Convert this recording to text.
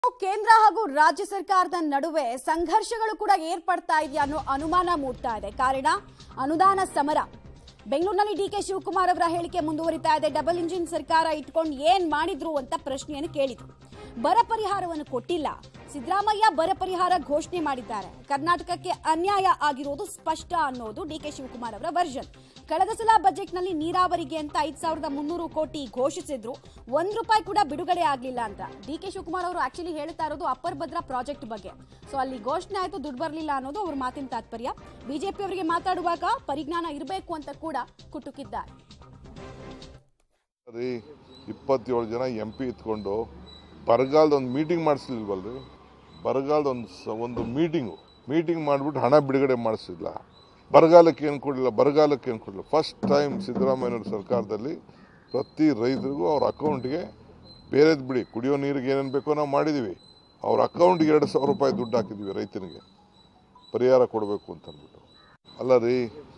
ಕೇಂದ್ರ ಹಾಗೂ ರಾಜ್ಯ ಸರ್ಕಾರದ ನಡುವೆ ಸಂಘರ್ಷಗಳು ಕೂಡ ಏರ್ಪಡ್ತಾ ಇದೆಯಾ ಅನ್ನೋ ಅನುಮಾನ ಮೂಡ್ತಾ ಇದೆ. ಕಾರಣ ಅನುದಾನ ಸಮರ. ಬೆಂಗಳೂರಿನಲ್ಲಿ ಡಿಕೆ ಶಿವಕುಮಾರ್ ಅವರ ಹೇಳಿಕೆ ಮುಂದುವರಿತಾ ಇದೆ. ಡಬಲ್ ಇಂಜಿನ್ ಸರ್ಕಾರ ಇಟ್ಕೊಂಡು ಏನ್ ಮಾಡಿದ್ರು ಅಂತ ಪ್ರಶ್ನೆಯನ್ನು ಕೇಳಿದ್ರು. ಬರ ಪರಿಹಾರವನ್ನು ಕೊಟ್ಟಿಲ್ಲ. ಸಿದ್ದರಾಮಯ್ಯ ಬರ ಪರಿಹಾರ ಘೋಷಣೆ ಮಾಡಿದ್ದಾರೆ. ಕರ್ನಾಟಕಕ್ಕೆ ಅನ್ಯಾಯ ಆಗಿರೋದು ಸ್ಪಷ್ಟ ಅನ್ನೋದು ಡಿಕೆ ಶಿವಕುಮಾರ್ ಅವರ ವರ್ಷನ್. ಕಳೆದ ಸಲ ಬಜೆಟ್ನಲ್ಲಿ ನೀರಾವರಿಗೆ ಅಂತ 5300 ಕೋಟಿ ಘೋಷಿಸಿದ್ರು. ₹1 ಕೂಡ ಬಿಡುಗಡೆ ಆಗಲಿಲ್ಲ ಅಂತ ಡಿಕೆ ಶಿವಕುಮಾರ್ ಅವರು ಆಕ್ಚುಲಿ ಹೇಳ್ತಾ ಇರೋದು ಅಪ್ಪರ್ ಭದ್ರಾ ಪ್ರಾಜೆಕ್ಟ್ ಬಗ್ಗೆ. ಸೊ ಅಲ್ಲಿ ಘೋಷಣೆ ಆಯ್ತು, ದುಡ್ಡು ಬರಲಿಲ್ಲ ಅನ್ನೋದು ಅವ್ರ ಮಾತಿನ ತಾತ್ಪರ್ಯ. ಬಿಜೆಪಿ ಅವರಿಗೆ ಮಾತಾಡುವಾಗ ಪರಿಜ್ಞಾನ ಇರಬೇಕು ಅಂತ ಕೂಡ ಕುಟುಕಿದ್ದಾರೆ. 27 ಜನ MP ಇತ್ಕೊಂಡು ಬರಗಾಲದ ಒಂದು ಮೀಟಿಂಗ್ ಮಾಡಿಸ್ಲಿಲ್ವಲ್ರಿ. ಬರಗಾಲದ ಒಂದು ಮೀಟಿಂಗ್ ಮಾಡಿಬಿಟ್ಟು ಹಣ ಬಿಡುಗಡೆ ಮಾಡಿಸಿಲ್ಲ. ಬರಗಾಲಕ್ಕೆ ಏನು ಕೊಡಲಿಲ್ಲ. ಫಸ್ಟ್ ಟೈಮ್ ಸಿದ್ದರಾಮಯ್ಯನವ್ರ ಸರ್ಕಾರದಲ್ಲಿ ಪ್ರತಿ ರೈತರಿಗೂ ಅವ್ರ ಅಕೌಂಟ್ಗೆ ಬೇರೆದು ಬಿಡಿ, ಕುಡಿಯೋ ನೀರಿಗೆ ಏನೇನು ಬೇಕೋ ನಾವು ಮಾಡಿದ್ದೀವಿ. ಅವ್ರ ಅಕೌಂಟ್ಗೆ ₹2,000 ದುಡ್ಡು ಹಾಕಿದ್ದೀವಿ ರೈತನಿಗೆ ಪರಿಹಾರ ಕೊಡಬೇಕು ಅಂತ ಅಂದ್ಬಿಟ್ಟು. ಅಲ್ಲ ರೀ,